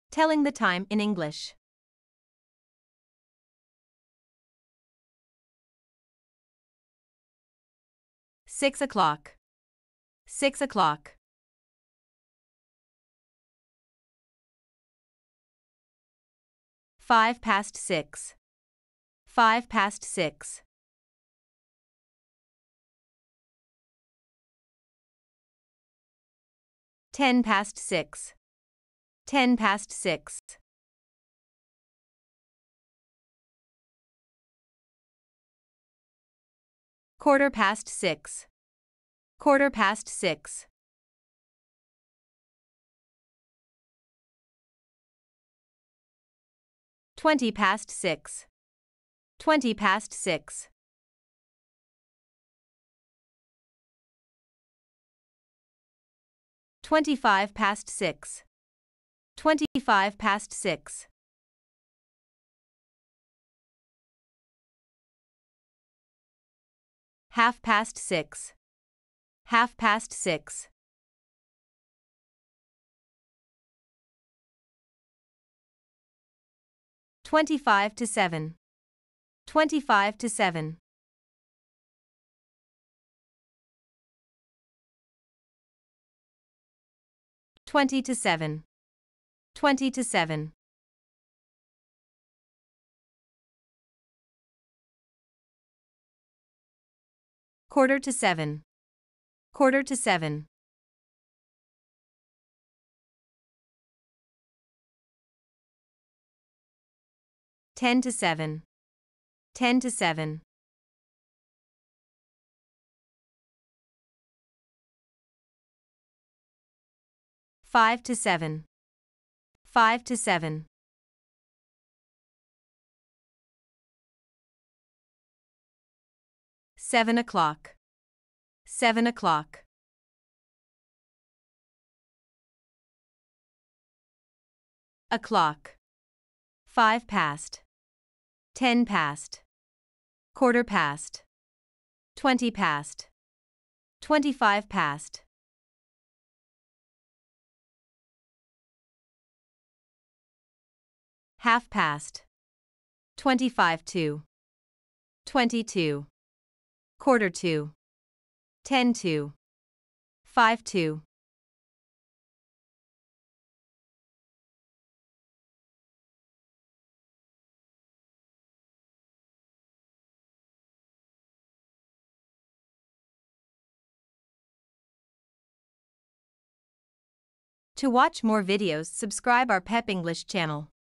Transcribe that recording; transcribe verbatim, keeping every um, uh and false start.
Telling the time in English. Six o'clock. Six o'clock. Five past six. Five past six. Ten past six. Ten past six. Quarter past six. Quarter past six. Twenty past six. Twenty past six. Twenty-five past six. Twenty-five past six. Half past six. Half past six. Twenty-five to seven. Twenty-five to seven. Twenty to seven. Twenty to seven. Quarter to seven. Quarter to seven. Ten to seven. Ten to seven. Five to seven. Five to seven. Seven o'clock. Seven o'clock. O'clock. Five past. Ten past. Quarter past. Twenty past. Twenty-five past. Half past. Twenty-five to. Twenty-two. Quarter to. Ten to. Five to. To watch more videos, subscribe our Pep English channel.